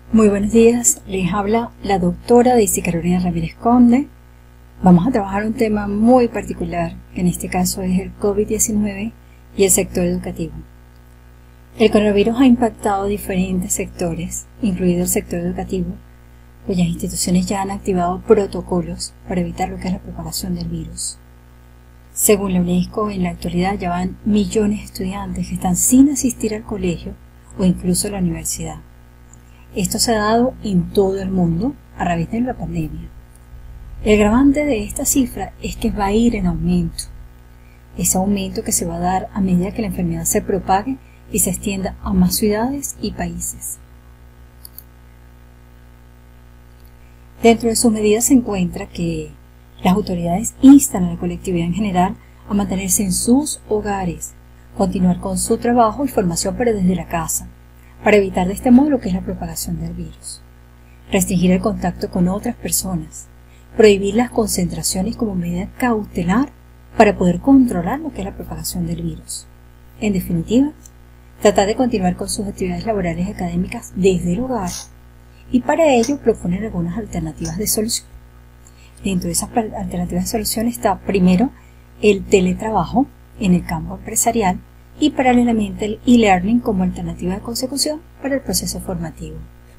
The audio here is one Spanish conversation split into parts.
Muy buenos días, les habla la doctora Daisy Carolina Ramírez Conde. Vamos a trabajar un tema muy particular, que en este caso es el COVID-19 y el sector educativo. El coronavirus ha impactado diferentes sectores, incluido el sector educativo, cuyas instituciones ya han activado protocolos para evitar lo que es la propagación del virus. Según la UNESCO, en la actualidad ya van millones de estudiantes que están sin asistir al colegio o incluso a la universidad. Esto se ha dado en todo el mundo a raíz de la pandemia. El agravante de esta cifra es que va a ir en aumento. Ese aumento que se va a dar a medida que la enfermedad se propague y se extienda a más ciudades y países. Dentro de sus medidas se encuentra que las autoridades instan a la colectividad en general a mantenerse en sus hogares, continuar con su trabajo y formación pero desde la casa, para evitar de este modo lo que es la propagación del virus. Restringir el contacto con otras personas, prohibir las concentraciones como medida cautelar para poder controlar lo que es la propagación del virus. En definitiva, tratar de continuar con sus actividades laborales y académicas desde el hogar y para ello proponer algunas alternativas de solución. Dentro de esas alternativas de solución está primero el teletrabajo en el campo empresarial y paralelamente el e-learning como alternativa de consecución para el proceso formativo.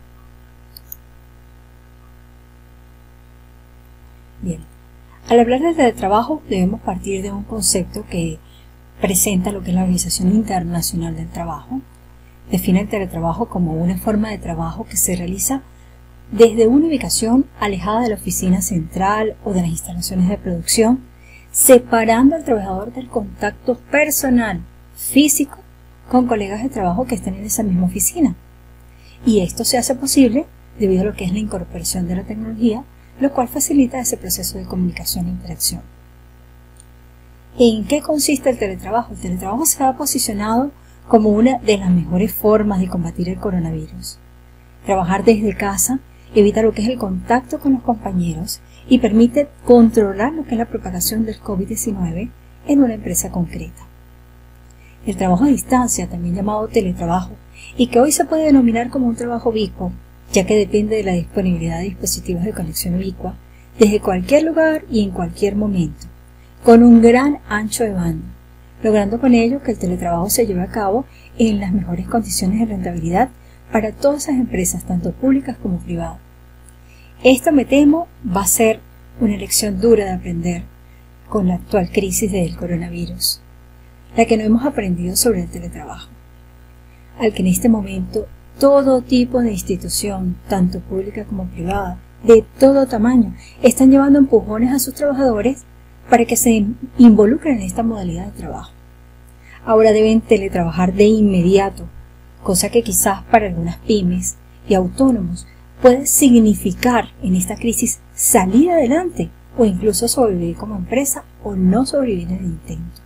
Bien, al hablar del teletrabajo debemos partir de un concepto que presenta lo que es la Organización Internacional del Trabajo. Define el teletrabajo como una forma de trabajo que se realiza desde una ubicación alejada de la oficina central o de las instalaciones de producción, separando al trabajador del contacto personal, físico, con colegas de trabajo que estén en esa misma oficina. Y esto se hace posible debido a lo que es la incorporación de la tecnología, lo cual facilita ese proceso de comunicación e interacción. ¿En qué consiste el teletrabajo? El teletrabajo se ha posicionado como una de las mejores formas de combatir el coronavirus. Trabajar desde casa evita lo que es el contacto con los compañeros y permite controlar lo que es la propagación del COVID-19 en una empresa concreta. El trabajo a distancia, también llamado teletrabajo, y que hoy se puede denominar como un trabajo ubicuo, ya que depende de la disponibilidad de dispositivos de conexión ubicua desde cualquier lugar y en cualquier momento, con un gran ancho de banda, logrando con ello que el teletrabajo se lleve a cabo en las mejores condiciones de rentabilidad para todas esas empresas, tanto públicas como privadas. Esto, me temo, va a ser una lección dura de aprender con la actual crisis del coronavirus, la que no hemos aprendido sobre el teletrabajo, al que en este momento todo tipo de institución, tanto pública como privada, de todo tamaño, están llevando empujones a sus trabajadores para que se involucren en esta modalidad de trabajo. Ahora deben teletrabajar de inmediato, cosa que quizás para algunas pymes y autónomos puede significar en esta crisis salir adelante o incluso sobrevivir como empresa o no sobrevivir en el intento.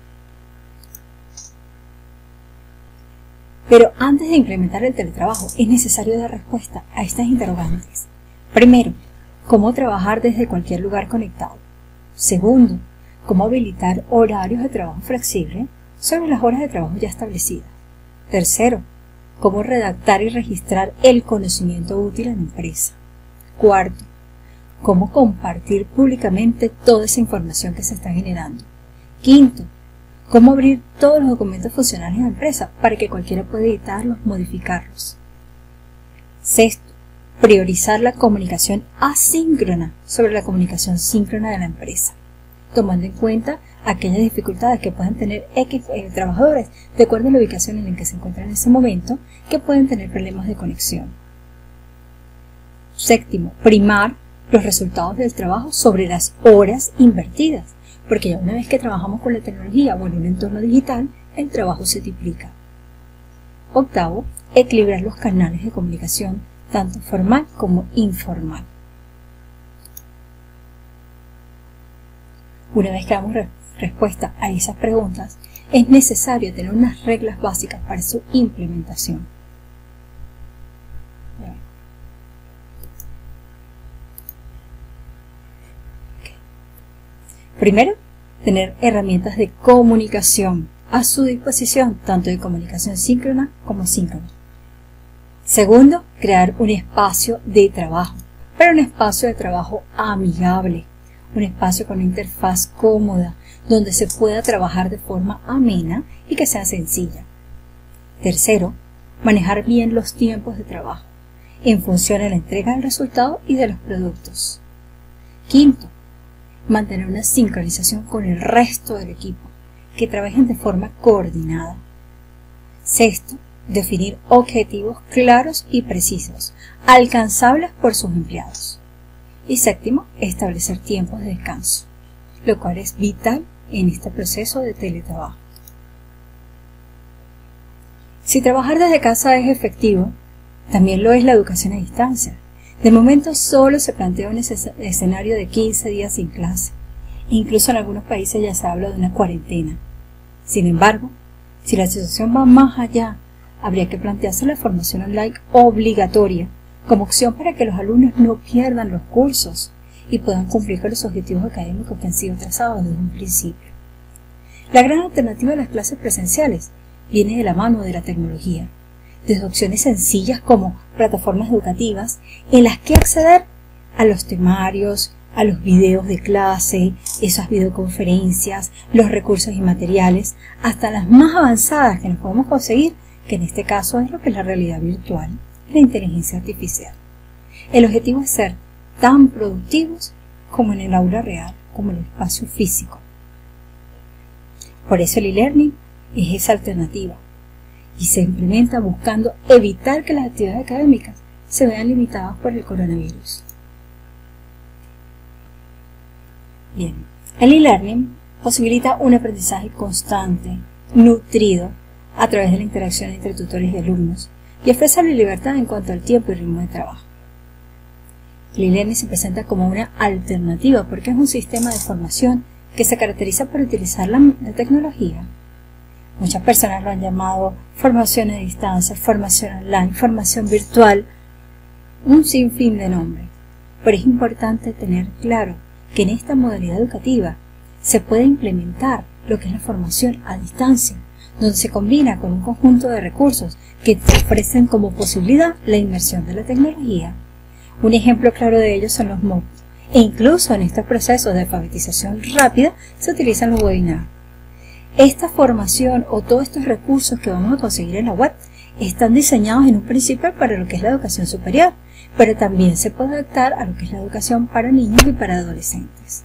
Pero antes de implementar el teletrabajo es necesario dar respuesta a estas interrogantes. Primero, ¿cómo trabajar desde cualquier lugar conectado? Segundo, ¿cómo habilitar horarios de trabajo flexible sobre las horas de trabajo ya establecidas? Tercero, ¿cómo redactar y registrar el conocimiento útil en la empresa? Cuarto, ¿cómo compartir públicamente toda esa información que se está generando? Quinto, ¿cómo abrir todos los documentos funcionales en la empresa para que cualquiera pueda editarlos, modificarlos? Sexto, priorizar la comunicación asíncrona sobre la comunicación síncrona de la empresa, tomando en cuenta aquellas dificultades que puedan tener trabajadores de acuerdo a la ubicación en la que se encuentran en ese momento, que pueden tener problemas de conexión. Séptimo, primar los resultados del trabajo sobre las horas invertidas, porque ya una vez que trabajamos con la tecnología o en un entorno digital, el trabajo se triplica. Octavo, equilibrar los canales de comunicación, tanto formal como informal. Una vez que damos respuesta a esas preguntas, es necesario tener unas reglas básicas para su implementación. Primero, tener herramientas de comunicación a su disposición, tanto de comunicación síncrona como asíncrona. Segundo, crear un espacio de trabajo, pero un espacio de trabajo amigable, un espacio con una interfaz cómoda, donde se pueda trabajar de forma amena y que sea sencilla. Tercero, manejar bien los tiempos de trabajo, en función de la entrega del resultado y de los productos. Quinto, mantener una sincronización con el resto del equipo, que trabajen de forma coordinada. Sexto, definir objetivos claros y precisos, alcanzables por sus empleados. Y séptimo, establecer tiempos de descanso, lo cual es vital en este proceso de teletrabajo. Si trabajar desde casa es efectivo, también lo es la educación a distancia. De momento solo se plantea un escenario de 15 días sin clase. Incluso en algunos países ya se habla de una cuarentena. Sin embargo, si la situación va más allá, habría que plantearse la formación online obligatoria como opción para que los alumnos no pierdan los cursos y puedan cumplir con los objetivos académicos que han sido trazados desde un principio. La gran alternativa a las clases presenciales viene de la mano de la tecnología, desde opciones sencillas como plataformas educativas en las que acceder a los temarios, a los videos de clase, esas videoconferencias, los recursos y materiales, hasta las más avanzadas que nos podemos conseguir, que en este caso es lo que es la realidad virtual, la inteligencia artificial. El objetivo es ser tan productivos como en el aula real, como en el espacio físico. Por eso el e-learning es esa alternativa y se implementa buscando evitar que las actividades académicas se vean limitadas por el coronavirus. Bien, el e-learning posibilita un aprendizaje constante, nutrido, a través de la interacción entre tutores y alumnos, y ofrece la libertad en cuanto al tiempo y ritmo de trabajo. El e-learning se presenta como una alternativa porque es un sistema de formación que se caracteriza por utilizar la tecnología. Muchas personas lo han llamado formación a distancia, formación online, formación virtual, un sinfín de nombres. Pero es importante tener claro que en esta modalidad educativa se puede implementar lo que es la formación a distancia, donde se combina con un conjunto de recursos que ofrecen como posibilidad la inmersión de la tecnología. Un ejemplo claro de ello son los MOOC, e incluso en estos procesos de alfabetización rápida se utilizan los webinars. Esta formación o todos estos recursos que vamos a conseguir en la web están diseñados en un principio para lo que es la educación superior, pero también se puede adaptar a lo que es la educación para niños y para adolescentes.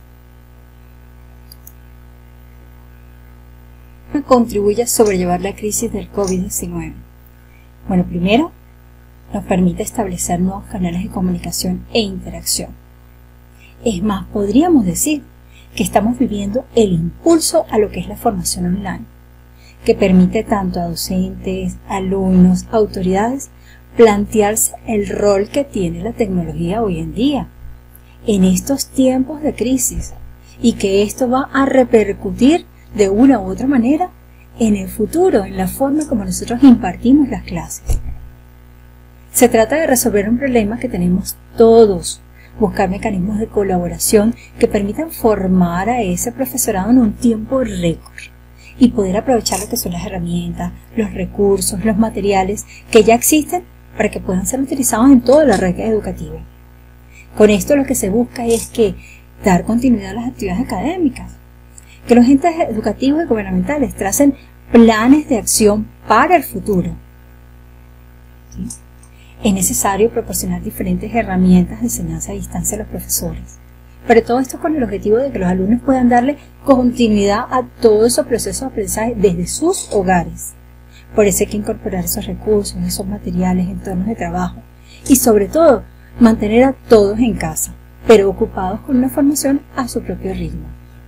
Contribuye a sobrellevar la crisis del COVID-19. Bueno, primero, nos permite establecer nuevos canales de comunicación e interacción. Es más, podríamos decir que estamos viviendo el impulso a lo que es la formación online, que permite tanto a docentes, alumnos, autoridades, plantearse el rol que tiene la tecnología hoy en día, en estos tiempos de crisis, y que esto va a repercutir de una u otra manera en el futuro, en la forma como nosotros impartimos las clases. Se trata de resolver un problema que tenemos todos, buscar mecanismos de colaboración que permitan formar a ese profesorado en un tiempo récord y poder aprovechar lo que son las herramientas, los recursos, los materiales que ya existen para que puedan ser utilizados en toda la red educativa. Con esto lo que se busca es que dar continuidad a las actividades académicas, que los entes educativos y gubernamentales tracen planes de acción para el futuro. ¿Sí? Es necesario proporcionar diferentes herramientas de enseñanza a distancia a los profesores, pero todo esto con el objetivo de que los alumnos puedan darle continuidad a todos esos procesos de aprendizaje desde sus hogares. Por eso hay que incorporar esos recursos, esos materiales, entornos de trabajo y sobre todo mantener a todos en casa, pero ocupados con una formación a su propio ritmo.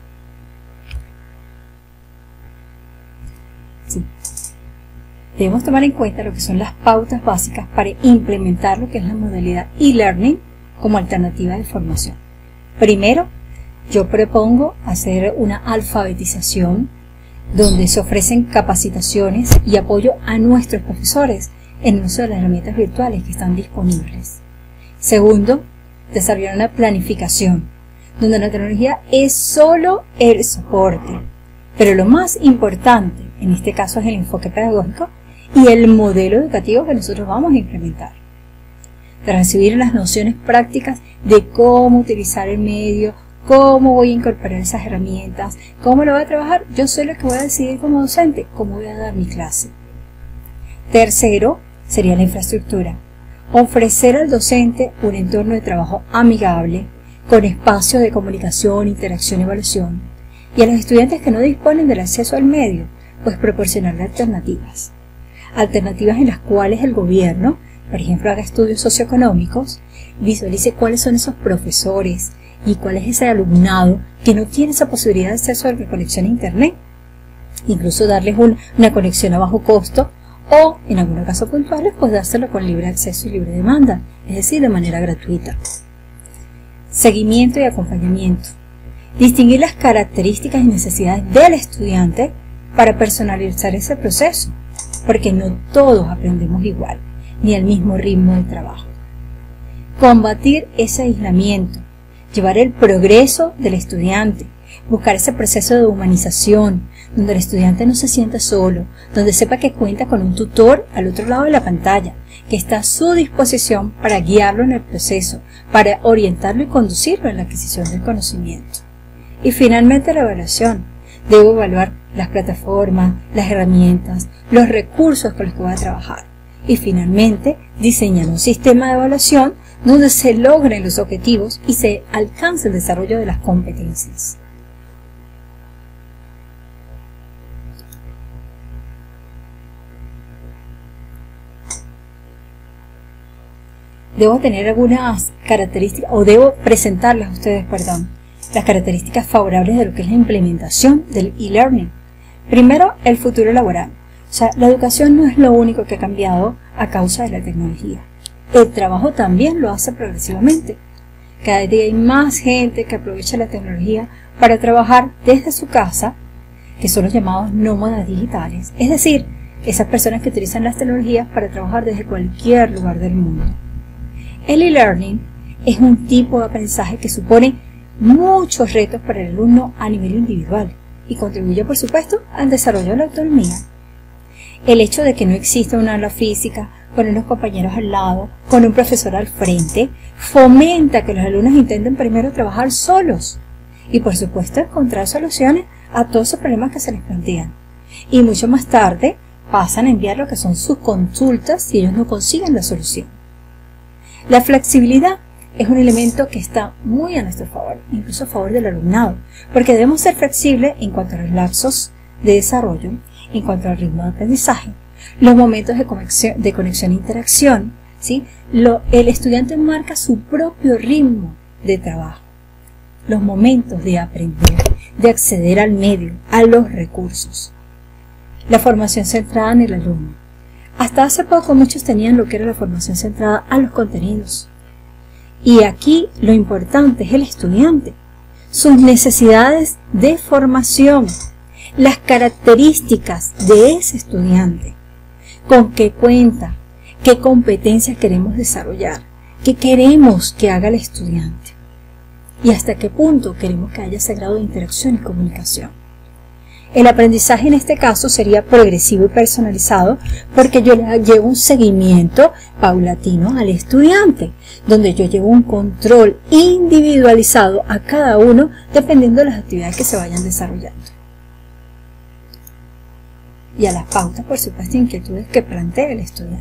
Sí. Debemos tomar en cuenta lo que son las pautas básicas para implementar lo que es la modalidad e-learning como alternativa de formación. Primero, yo propongo hacer una alfabetización donde se ofrecen capacitaciones y apoyo a nuestros profesores en el uso de las herramientas virtuales que están disponibles. Segundo, desarrollar una planificación donde la tecnología es solo el soporte, pero lo más importante en este caso es el enfoque pedagógico y el modelo educativo que nosotros vamos a implementar. De recibir las nociones prácticas de cómo utilizar el medio, cómo voy a incorporar esas herramientas, cómo lo voy a trabajar. Yo soy la que voy a decidir como docente cómo voy a dar mi clase. Tercero, sería la infraestructura. Ofrecer al docente un entorno de trabajo amigable, con espacios de comunicación, interacción y evaluación. Y a los estudiantes que no disponen del acceso al medio, pues proporcionarle alternativas. Alternativas en las cuales el gobierno, por ejemplo, haga estudios socioeconómicos, visualice cuáles son esos profesores y cuál es ese alumnado que no tiene esa posibilidad de acceso a la conexión a internet. Incluso darles una conexión a bajo costo o, en algunos casos puntuales, pues dárselo con libre acceso y libre demanda, es decir, de manera gratuita. Seguimiento y acompañamiento. Distinguir las características y necesidades del estudiante para personalizar ese proceso, porque no todos aprendemos igual, ni al mismo ritmo de trabajo. Combatir ese aislamiento, llevar el progreso del estudiante, buscar ese proceso de humanización, donde el estudiante no se sienta solo, donde sepa que cuenta con un tutor al otro lado de la pantalla, que está a su disposición para guiarlo en el proceso, para orientarlo y conducirlo en la adquisición del conocimiento. Y finalmente la evaluación. Debo evaluar las plataformas, las herramientas, los recursos con los que voy a trabajar. Y finalmente diseñar un sistema de evaluación donde se logren los objetivos y se alcance el desarrollo de las competencias. Debo tener algunas características, o debo presentarles a ustedes, las características favorables de lo que es la implementación del e-learning. Primero, el futuro laboral. O sea, la educación no es lo único que ha cambiado a causa de la tecnología. El trabajo también lo hace progresivamente. Cada día hay más gente que aprovecha la tecnología para trabajar desde su casa, que son los llamados nómadas digitales. Es decir, esas personas que utilizan las tecnologías para trabajar desde cualquier lugar del mundo. El e-learning es un tipo de aprendizaje que supone muchos retos para el alumno a nivel individual y contribuye, por supuesto, al desarrollo de la autonomía. El hecho de que no exista una aula física, con unos compañeros al lado, con un profesor al frente, fomenta que los alumnos intenten primero trabajar solos y, por supuesto, encontrar soluciones a todos esos problemas que se les plantean. Y mucho más tarde pasan a enviar lo que son sus consultas si ellos no consiguen la solución. La flexibilidad es un elemento que está muy a nuestro favor, incluso a favor del alumnado, porque debemos ser flexibles en cuanto a los lapsos de desarrollo, en cuanto al ritmo de aprendizaje, los momentos de conexión e interacción, ¿sí? El estudiante marca su propio ritmo de trabajo, los momentos de aprender, de acceder al medio, a los recursos. La formación centrada en el alumno. Hasta hace poco muchos tenían lo que era la formación centrada a los contenidos. Y aquí lo importante es el estudiante, sus necesidades de formación, las características de ese estudiante, con qué cuenta, qué competencias queremos desarrollar, qué queremos que haga el estudiante y hasta qué punto queremos que haya ese grado de interacción y comunicación. El aprendizaje en este caso sería progresivo y personalizado porque yo le llevo un seguimiento paulatino al estudiante, donde yo llevo un control individualizado a cada uno dependiendo de las actividades que se vayan desarrollando. Y a las pautas, por supuesto, inquietudes que plantea el estudiante.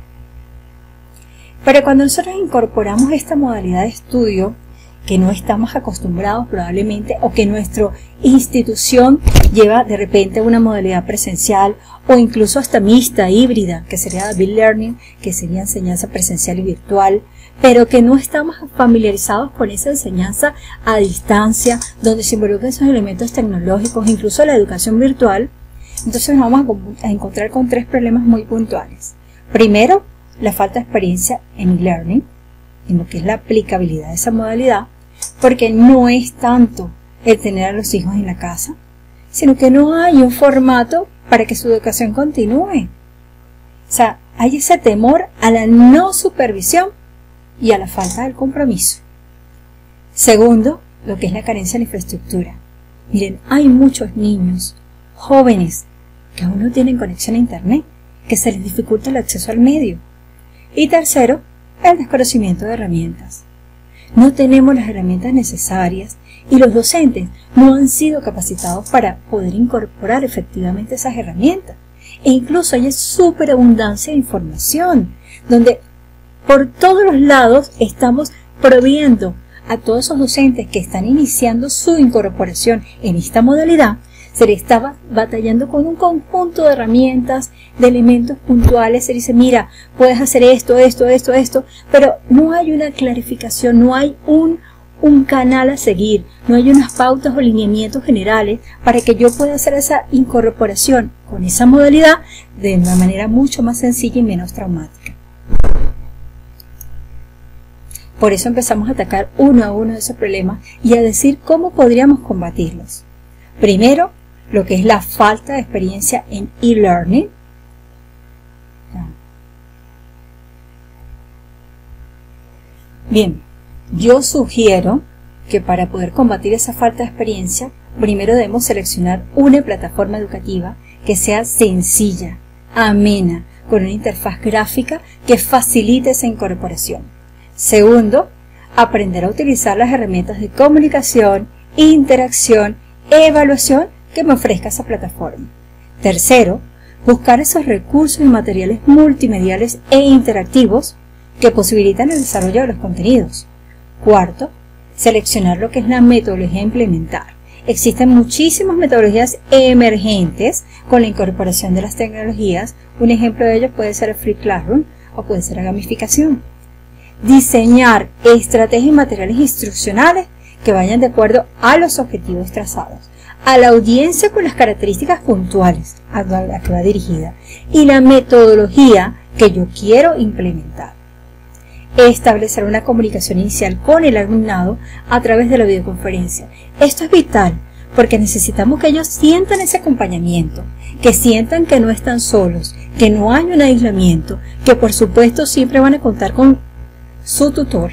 Pero cuando nosotros incorporamos esta modalidad de estudio, que no estamos acostumbrados probablemente, o que nuestra institución lleva de repente una modalidad presencial o incluso hasta mixta, híbrida, que sería Blended Learning, que sería enseñanza presencial y virtual, pero que no estamos familiarizados con esa enseñanza a distancia, donde se involucran esos elementos tecnológicos, incluso la educación virtual. Entonces nos vamos a encontrar con tres problemas muy puntuales. Primero, la falta de experiencia en e-learning, en lo que es la aplicabilidad de esa modalidad, porque no es tanto el tener a los hijos en la casa, sino que no hay un formato para que su educación continúe. O sea, hay ese temor a la no supervisión y a la falta del compromiso. Segundo, lo que es la carencia de la infraestructura. Miren, hay muchos niños, jóvenes, que aún no tienen conexión a internet que se les dificulta el acceso al medio. Y tercero, el desconocimiento de herramientas. No tenemos las herramientas necesarias y los docentes no han sido capacitados para poder incorporar efectivamente esas herramientas. E incluso hay superabundancia de información, donde por todos los lados estamos proviendo a todos esos docentes que están iniciando su incorporación en esta modalidad. Se le estaba batallando con un conjunto de herramientas, de elementos puntuales. Se dice, mira, puedes hacer esto, pero no hay una clarificación, no hay un canal a seguir, no hay unas pautas o lineamientos generales para que yo pueda hacer esa incorporación con esa modalidad de una manera mucho más sencilla y menos traumática. Por eso empezamos a atacar uno a uno de esos problemas y a decir cómo podríamos combatirlos. Primero, lo que es la falta de experiencia en e-learning. Bien, yo sugiero que para poder combatir esa falta de experiencia, primero debemos seleccionar una plataforma educativa que sea sencilla, amena, con una interfaz gráfica que facilite esa incorporación. Segundo, aprender a utilizar las herramientas de comunicación, interacción, evaluación que me ofrezca esa plataforma. Tercero, buscar esos recursos y materiales multimediales e interactivos que posibilitan el desarrollo de los contenidos. Cuarto, seleccionar lo que es la metodología a implementar. Existen muchísimas metodologías emergentes con la incorporación de las tecnologías. Un ejemplo de ello puede ser el Free Classroom o puede ser la gamificación. Diseñar estrategias y materiales instruccionales que vayan de acuerdo a los objetivos trazados, a la audiencia con las características puntuales a la que va dirigida y la metodología que yo quiero implementar. Establecer una comunicación inicial con el alumnado a través de la videoconferencia. Esto es vital porque necesitamos que ellos sientan ese acompañamiento, que sientan que no están solos, que no hay un aislamiento, que por supuesto siempre van a contar con su tutor.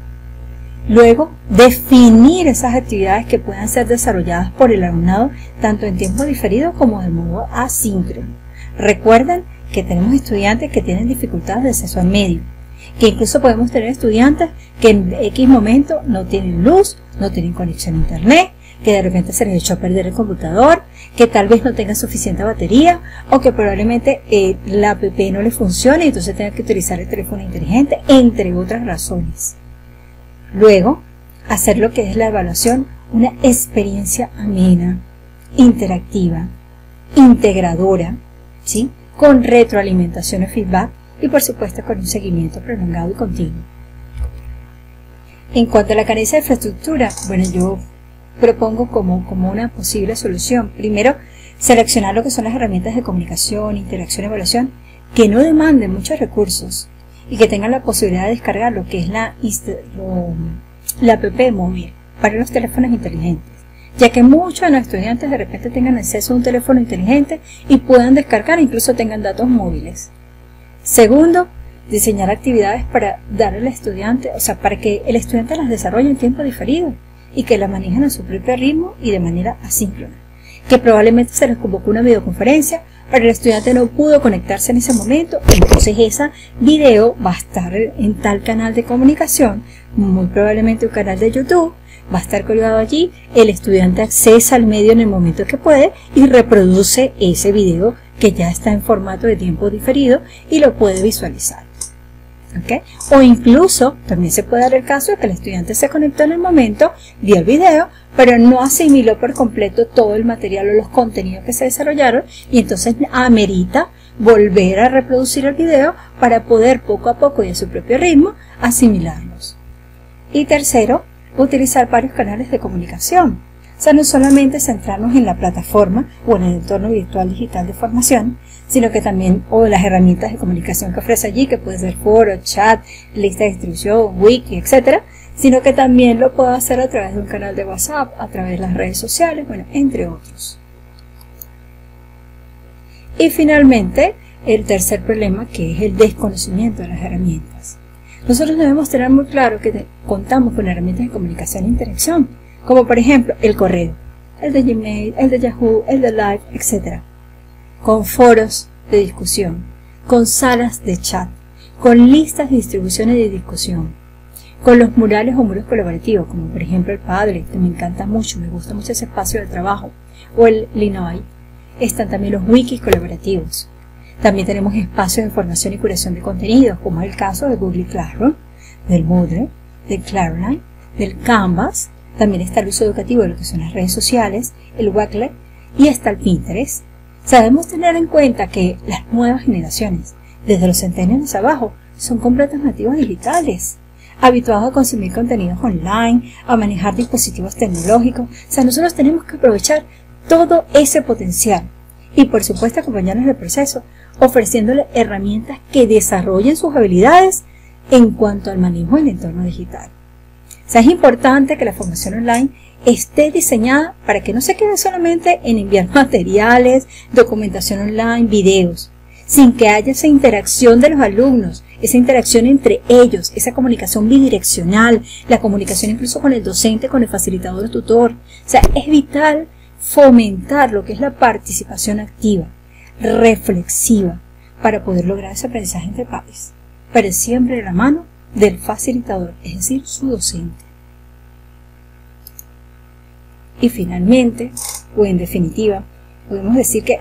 Luego, definir esas actividades que puedan ser desarrolladas por el alumnado tanto en tiempo diferido como de modo asíncrono. Recuerden que tenemos estudiantes que tienen dificultades de acceso al medio, que incluso podemos tener estudiantes que en X momento no tienen luz, no tienen conexión a internet, que de repente se les echó a perder el computador, que tal vez no tengan suficiente batería o que probablemente la app no le funcione y entonces tengan que utilizar el teléfono inteligente, entre otras razones. Luego, hacer lo que es la evaluación, una experiencia amena, interactiva, integradora, ¿sí? Con retroalimentación o feedback y por supuesto con un seguimiento prolongado y continuo. En cuanto a la carencia de infraestructura, bueno, yo propongo como una posible solución. Primero, seleccionar lo que son las herramientas de comunicación, interacción y evaluación que no demanden muchos recursos y que tengan la posibilidad de descargar lo que es la app móvil para los teléfonos inteligentes, ya que muchos de los estudiantes de repente tengan acceso a un teléfono inteligente y puedan descargar, incluso tengan datos móviles. Segundo, diseñar actividades para darle al estudiante, para que el estudiante las desarrolle en tiempo diferido y que las manejen a su propio ritmo y de manera asíncrona. Que probablemente se les convocó una videoconferencia, pero el estudiante no pudo conectarse en ese momento, entonces ese video va a estar en tal canal de comunicación, muy probablemente un canal de YouTube, va a estar colgado allí, el estudiante accesa al medio en el momento que puede y reproduce ese video que ya está en formato de tiempo diferido y lo puede visualizar. ¿Okay? O incluso también se puede dar el caso de que el estudiante se conectó en el momento, vio el video, pero no asimiló por completo todo el material o los contenidos que se desarrollaron y entonces amerita volver a reproducir el video para poder poco a poco y a su propio ritmo asimilarlos. Y tercero, utilizar varios canales de comunicación. O sea, no solamente centrarnos en la plataforma o en el entorno virtual digital de formación, sino que también, o las herramientas de comunicación que ofrece allí, que puede ser foro, chat, lista de distribución, wiki, etc., sino que también lo puedo hacer a través de un canal de WhatsApp, a través de las redes sociales, bueno, entre otros. Y finalmente, el tercer problema, que es el desconocimiento de las herramientas. Nosotros debemos tener muy claro que contamos con herramientas de comunicación e interacción, como por ejemplo el correo, el de Gmail, el de Yahoo, el de Live, etc. Con foros de discusión, con salas de chat, con listas de distribuciones de discusión, con los murales o muros colaborativos, como por ejemplo el Padlet, que me encanta mucho, me gusta mucho ese espacio de trabajo, o el Linode. Están también los wikis colaborativos. También tenemos espacios de formación y curación de contenidos, como es el caso de Google Classroom, del Moodle, del Clarity, del Canvas. También está el uso educativo de lo que son las redes sociales, el Wakelet, y está el Pinterest. Sabemos tener en cuenta que las nuevas generaciones, desde los centennials abajo, son completos nativos digitales, habituados a consumir contenidos online, a manejar dispositivos tecnológicos. O sea, nosotros tenemos que aprovechar todo ese potencial y, por supuesto, acompañarnos en el proceso, ofreciéndoles herramientas que desarrollen sus habilidades en cuanto al manejo del entorno digital. O sea, es importante que la formación online esté diseñada para que no se quede solamente en enviar materiales, documentación online, videos, sin que haya esa interacción de los alumnos, esa interacción entre ellos, esa comunicación bidireccional, la comunicación incluso con el docente, con el facilitador o tutor. O sea, es vital fomentar lo que es la participación activa, reflexiva, para poder lograr ese aprendizaje entre pares, pero siempre de la mano del facilitador, es decir, su docente. Y finalmente, o en definitiva, podemos decir que,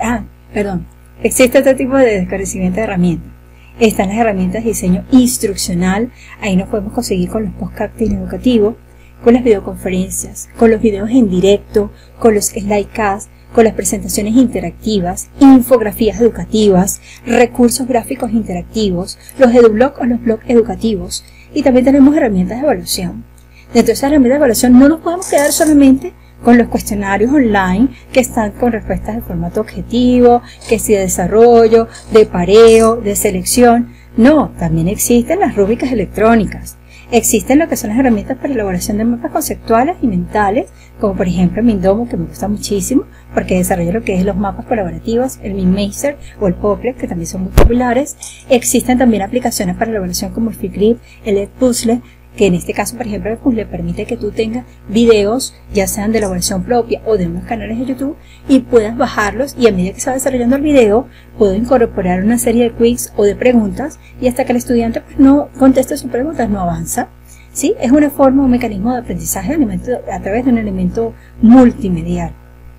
existe otro tipo de esclarecimiento de herramientas. Están las herramientas de diseño instruccional, ahí nos podemos conseguir con los podcasting educativos, con las videoconferencias, con los videos en directo, con los slidecast, con las presentaciones interactivas, infografías educativas, recursos gráficos interactivos, los edublogs o los blogs educativos, y también tenemos herramientas de evaluación. Dentro de esas herramientas de evaluación no nos podemos quedar solamente con los cuestionarios online que están con respuestas de formato objetivo, que si de desarrollo, de pareo, de selección. No, también existen las rúbricas electrónicas. Existen lo que son las herramientas para elaboración de mapas conceptuales y mentales, como por ejemplo Mindomo, que me gusta muchísimo, porque desarrolla lo que es los mapas colaborativos, el MinMaster o el Poplet, que también son muy populares. Existen también aplicaciones para elaboración como el Flipgrid, el Edpuzzle, que en este caso, por ejemplo, el Puzzle permite que tú tengas videos, ya sean de elaboración propia o de unos canales de YouTube, y puedas bajarlos, y a medida que se va desarrollando el video, puedo incorporar una serie de quiz o de preguntas, y hasta que el estudiante pues, no conteste sus preguntas, no avanza. ¿Sí? Es una forma, un mecanismo de aprendizaje a través de un elemento multimedial.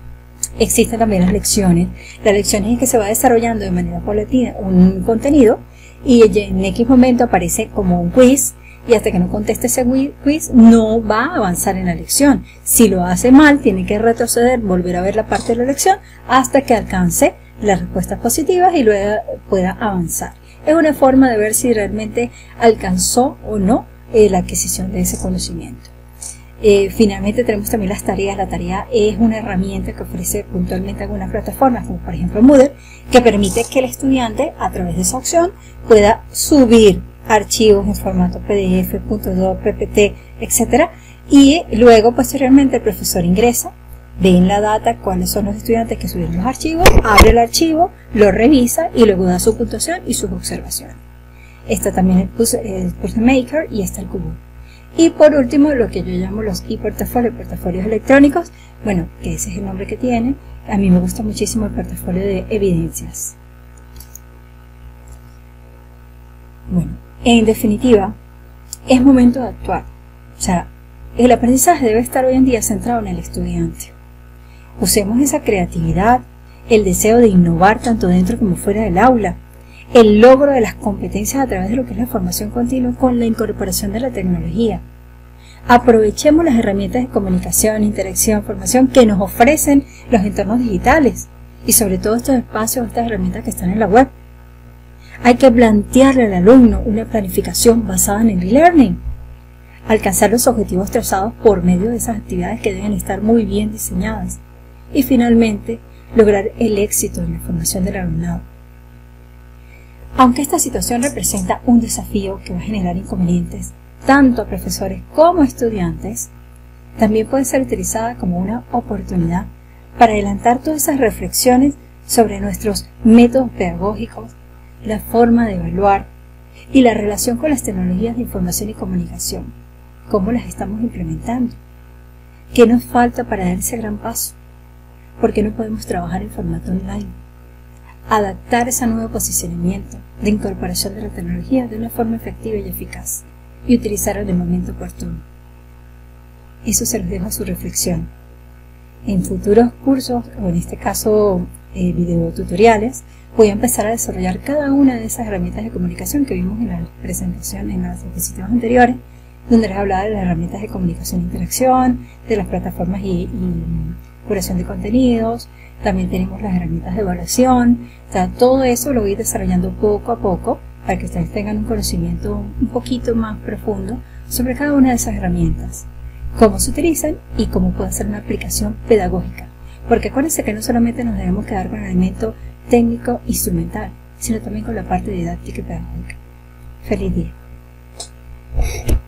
Existen también las lecciones. Las lecciones es que se va desarrollando de manera paulatina un contenido, y en X momento aparece como un quiz, y hasta que no conteste ese quiz no va a avanzar en la lección. Si lo hace mal, tiene que retroceder, volver a ver la parte de la lección hasta que alcance las respuestas positivas y luego pueda avanzar. Es una forma de ver si realmente alcanzó o no la adquisición de ese conocimiento. Finalmente tenemos también las tareas. La tarea es una herramienta que ofrece puntualmente algunas plataformas, como por ejemplo Moodle, que permite que el estudiante a través de esa opción pueda subir archivos en formato PDF, .doc, PPT, etc. Y luego posteriormente el profesor ingresa, ve en la data cuáles son los estudiantes que subieron los archivos, abre el archivo, lo revisa y luego da su puntuación y sus observaciones. Está también el Puzzle Maker y está el Cubo. Y por último, lo que yo llamo los e-portafolios, portafolios electrónicos, bueno, que ese es el nombre que tiene. A mí me gusta muchísimo el portafolio de evidencias. Bueno, en definitiva, es momento de actuar. O sea, el aprendizaje debe estar hoy en día centrado en el estudiante. Usemos esa creatividad, el deseo de innovar tanto dentro como fuera del aula, el logro de las competencias a través de lo que es la formación continua con la incorporación de la tecnología. Aprovechemos las herramientas de comunicación, interacción, formación que nos ofrecen los entornos digitales y sobre todo estos espacios, estas herramientas que están en la web. Hay que plantearle al alumno una planificación basada en el e-learning, alcanzar los objetivos trazados por medio de esas actividades que deben estar muy bien diseñadas y finalmente lograr el éxito en la formación del alumnado. Aunque esta situación representa un desafío que va a generar inconvenientes tanto a profesores como a estudiantes, también puede ser utilizada como una oportunidad para adelantar todas esas reflexiones sobre nuestros métodos pedagógicos, la forma de evaluar y la relación con las tecnologías de información y comunicación, cómo las estamos implementando, qué nos falta para dar ese gran paso, por qué no podemos trabajar en formato online, adaptar ese nuevo posicionamiento de incorporación de la tecnología de una forma efectiva y eficaz y utilizar en el momento oportuno. Eso se los dejo a su reflexión. En futuros cursos, o en este caso videotutoriales, voy a empezar a desarrollar cada una de esas herramientas de comunicación que vimos en la presentación, en las diapositivas anteriores, donde les hablaba de las herramientas de comunicación e interacción, de las plataformas y curación de contenidos. También tenemos las herramientas de evaluación. O sea, todo eso lo voy desarrollando poco a poco para que ustedes tengan un conocimiento un poquito más profundo sobre cada una de esas herramientas, cómo se utilizan y cómo puede ser una aplicación pedagógica. Porque acuérdense que no solamente nos debemos quedar con el elemento técnico instrumental, sino también con la parte didáctica y pedagógica. ¡Feliz día!